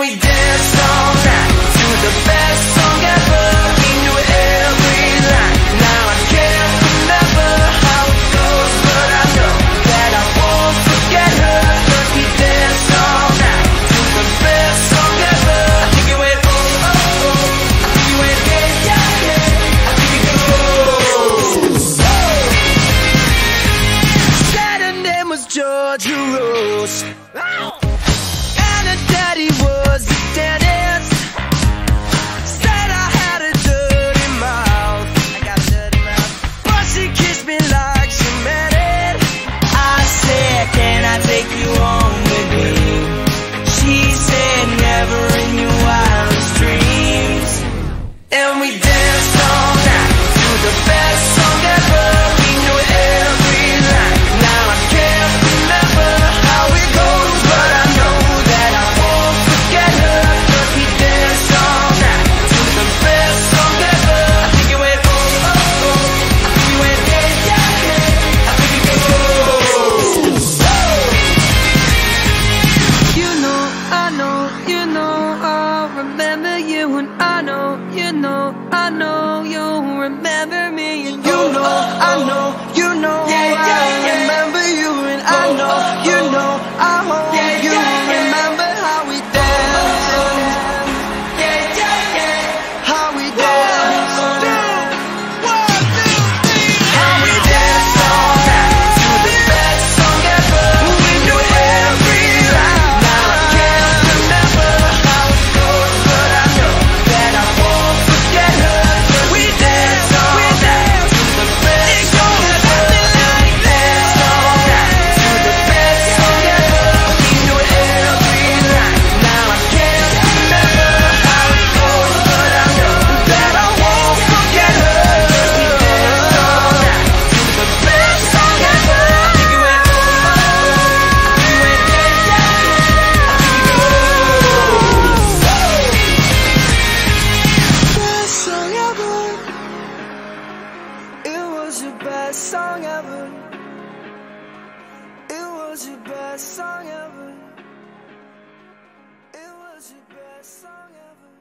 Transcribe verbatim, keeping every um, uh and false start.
we danced all night to the best song ever. We knew every line. Now I can't remember how it goes, but I know that I won't forget her. 'Cause we danced all night to the best song ever. I think it went oh oh oh. I think it went yeah yeah yeah. I think it goes. Said her name was Georgia Rose. And her daddy was a dentist. Said I had a dirty mouth. I got a dirty mouth. But she kissed me like she meant it. I said, can I take you home with me? She said, never in your wildest dreams. And we danced all night to the best song ever. We knew every line. Now I can't remember how it goes, but I know that I won't forget her. 'Cause we danced all night to the best song ever. I think it went oh oh oh. I think it went yeah yeah yeah. I think it goes. You know, I know, you know, I'll remember you, and I know, you know, I know you'll remember me, and you know, I know, you know, I remember you, and I know, you know, I hope you remember how we danced, how we danced, how we danced all night to the best song ever. We knew every line. Now I can't remember how it goes, but I know that I won't forget her. 'Cause we danced all night to the best song ever. We danced all night to the best song ever. We knew every line. Now I can't remember how it goes, but I know that I won't forget her. 'Cause we danced all night to the best song ever. I think it went oh oh oh. I think it went yeah yeah yeah. I think it goes. Best song ever. It was your best song ever. It was your best song ever. It was your best song ever.